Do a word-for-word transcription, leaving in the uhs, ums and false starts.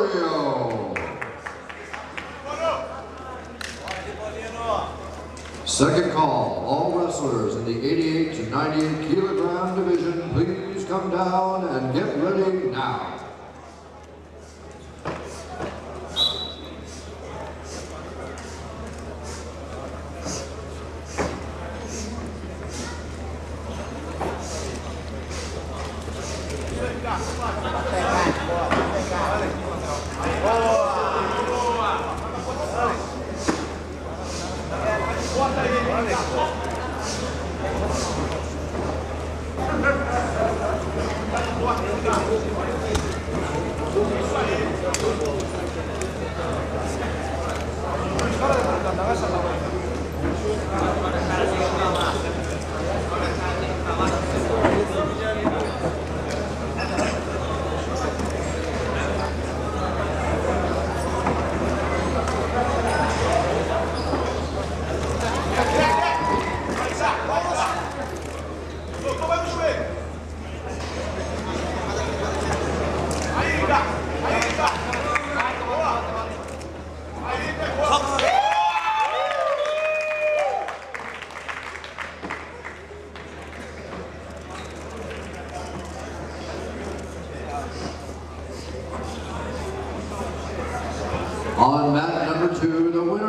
Osorio. Second call, all wrestlers in the eighty-eight to ninety-eight kilogram division, please come down and get ready now. On mat number two, the winner